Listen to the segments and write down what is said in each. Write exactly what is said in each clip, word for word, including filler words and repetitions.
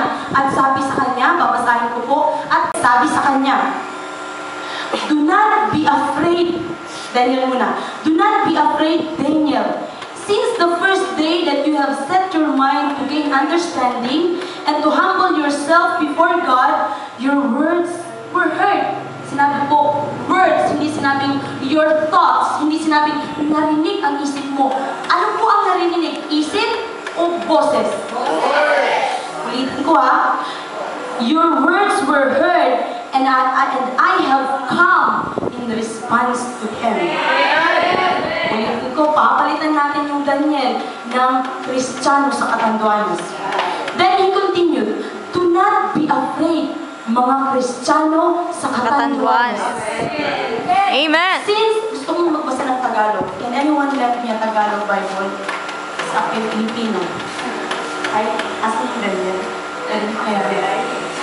kanya. At sabi sa kanya, babasahin ko po, at sabi sa kanya, do not be afraid, Daniel muna. Do not be afraid, Daniel. Since the first day that you have set your mind to gain understanding and to humble yourself before God, your words were heard. Sinabi po, words, hindi sinabing your thoughts, hindi sinabing narinig ang isip mo. Ano po ang narinig? Isip o boses? Ulitin ko ha. Your words were heard and I, I, and I have come in response to him. Ulitin ko, papalitan natin yung Daniel ng Kristiyano sa Katanduanes. Then he continued, do not be afraid, mga Kristiyano sa Katanduanes. Amen. Since gusto mong magbasa ng Tagalog, can anyone lend me a Tagalog Bible? Sa akin, Pilipino. Ay, asan yung Daniel? Daniel.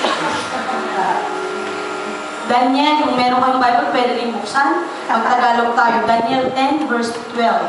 Daniel, kung meron kayong Bible, pwede rin buksan. Mag-Tagalog tayo. Daniel ten, verse twelve.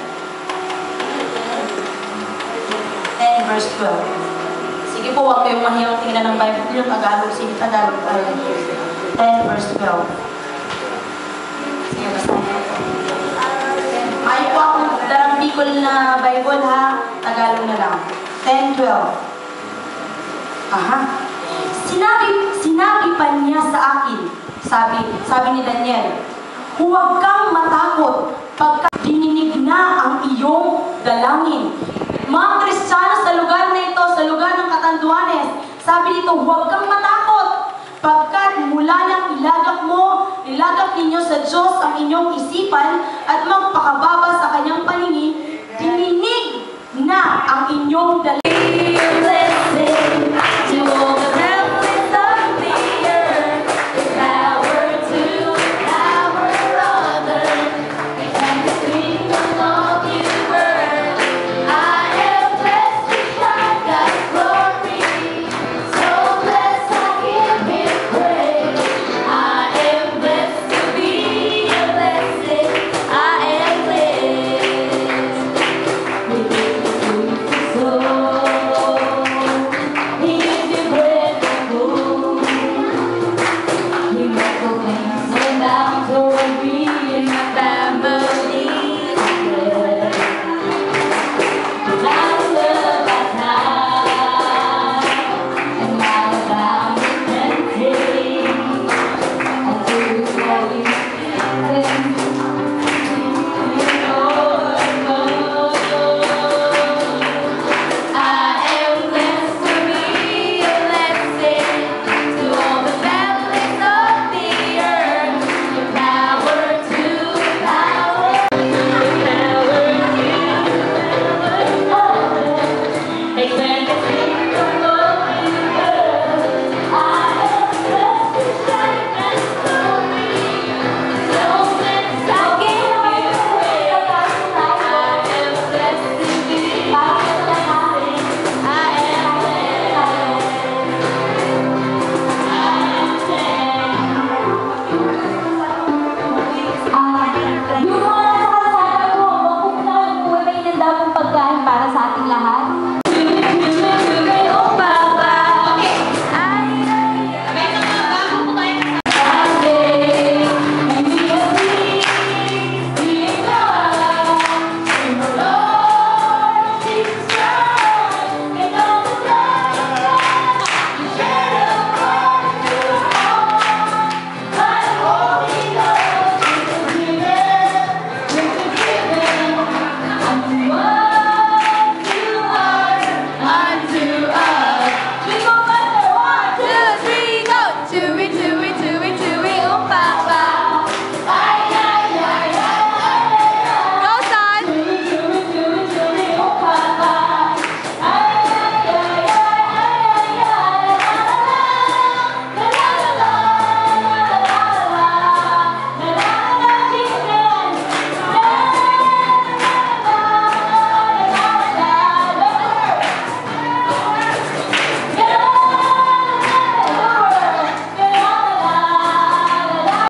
ten, verse twelve. Sige po, huwag kayong mahirap tingnan ng Bible. Yung Tagalog, sige, Tagalog tayo. ten, verse twelve. Sige, basahin po. Ay po akong darang Bicol na Bible, ha? Tagalog na lang. ten, twelve. Aha. Sinabi, sinabi pa niya sa akin, sabi, sabi ni Daniel, huwag kang matakot pagka dininig na ang iyong dalangin. Mga Kristiyano sa lugar na ito, sa lugar ng Katanduanes, sabi dito, huwag kang matakot pagkat mula ng ilagak mo, ilagak ninyo sa Diyos ang inyong isipan at magpakababa sa kanyang paningin, dininig na ang inyong dalangin.